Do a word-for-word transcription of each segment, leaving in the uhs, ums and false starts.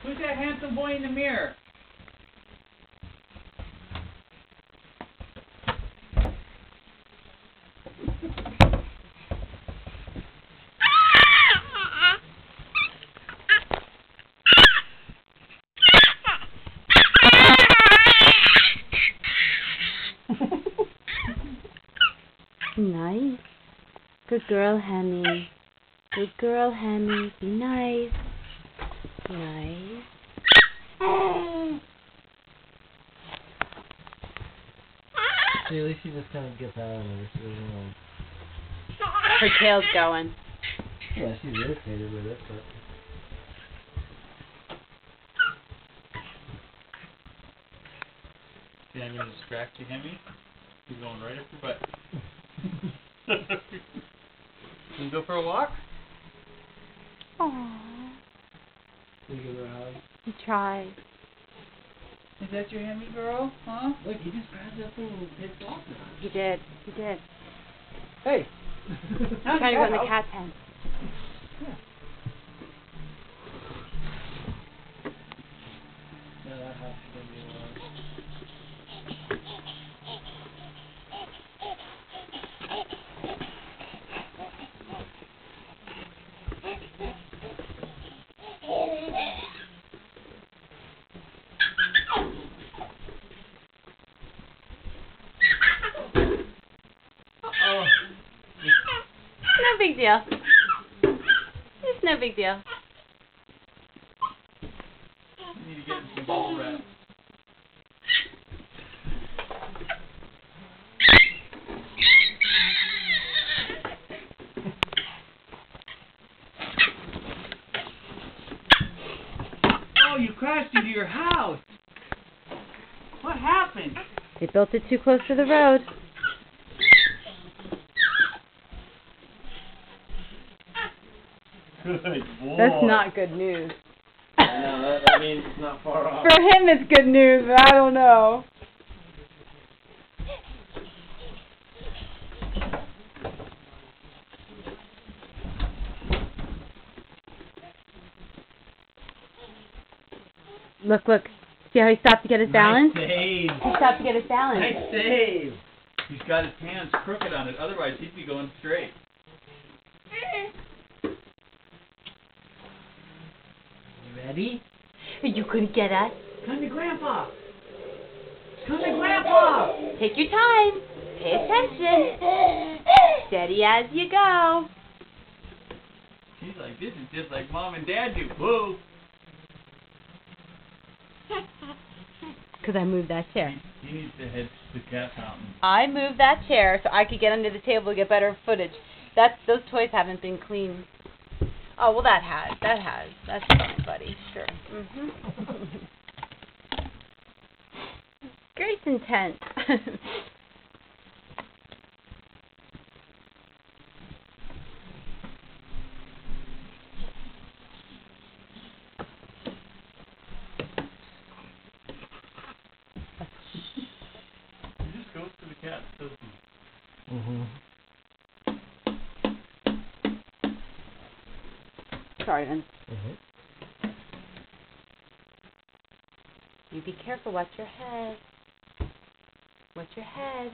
Who's that handsome boy in the mirror? Nice. Good girl, Hemi. Good girl, Hemi. Be nice. Nice. See, at least she just kind of gets out of there. She doesn't know. Her tail's going. Yeah, she's irritated with it, but... See, I'm going to distract you, Hemi. He's going right up your butt. Can you go for a walk? Aww. Can you give her a hug? He tried. Is that your Hemi girl? Huh? Look, he just grabs that thing and takes off now. He did. He did. Hey! He's trying to go in the cat pen. Yeah, that house is going to be long. Oh. No big deal. It's no big deal. You need to get him some ball wrap. Oh, you crashed into your house. What happened? They built it too close to the road. Good boy. That's not good news. I know, that, that means it's not far off. For him it's good news, but I don't know. Look, look. See how he stopped to get his balance? Nice save. He stopped to get his balance. Nice save. He's got his hands crooked on it. Otherwise, he'd be going straight. You ready? You couldn't get us. Come to Grandpa! Come to Grandpa! Take your time. Pay attention. Steady as you go. He's like, this is just like Mom and Dad do. Whoa. Because I moved that chair. He, he needs to head to the cat fountain. I moved that chair so I could get under the table to get better footage. That's those toys haven't been cleaned. Oh well, that has. That has. That's fine, buddy. Sure. Mhm. Great intent. He just goes to the cat, doesn't he? Mm-hmm. Sorry, then. Mm-hmm. You be careful. Watch your head. Watch your head.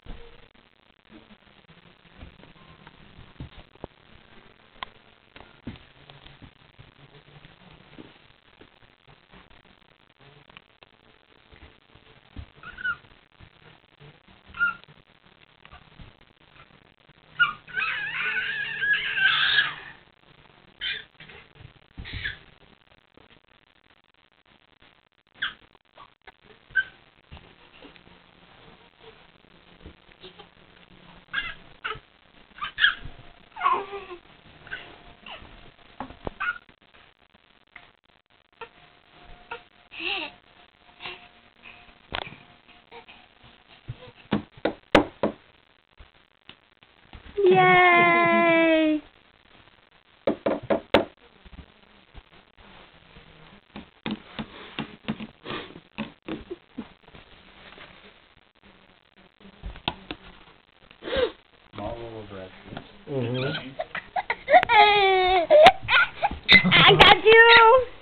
Yay! All over bread. Mm-hmm. I got you!